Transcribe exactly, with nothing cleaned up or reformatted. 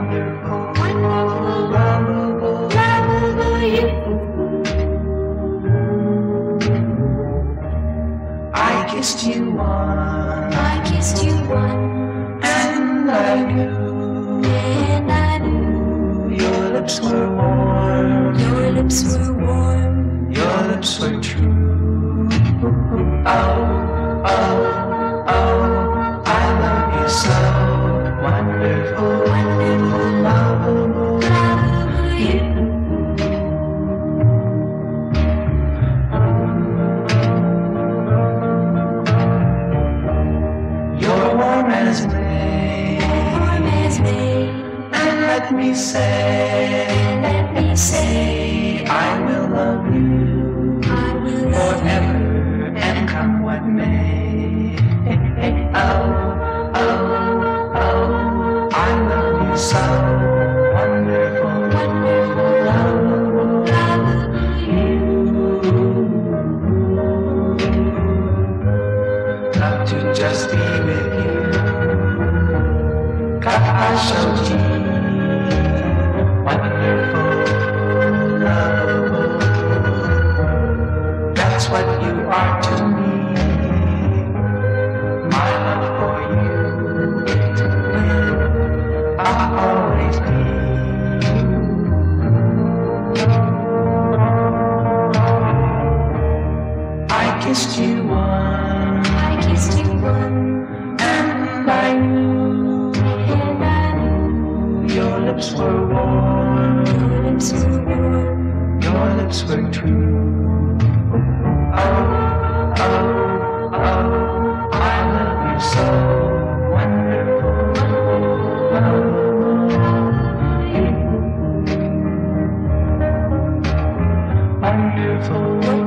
wonderful, wonderful, lovable, lovable you. I kissed you once, I kissed you once, and I knew, and I knew your lips were warm, your lips were warm, your lips were true. Oh, oh, oh, I love you so. Wonderful, wonderful, lovable, lovable you. you're warm as May, Warm as May, and let me say, and let me say, I will love you I will love forever, and come what may. Oh, oh, oh, I love you so. Wonderful, wonderful, lovable, lovable you. love to just be with you. Kapashoji, wonderful, lovable. That's what you are to me. My love for you to live, I'll always be. I kissed you once, I kissed you once, and I knew and I knew your lips were warm, your lips were warm, your lips were true. Oh, oh, oh, I love you so. Wonderful, lovable, wonderful.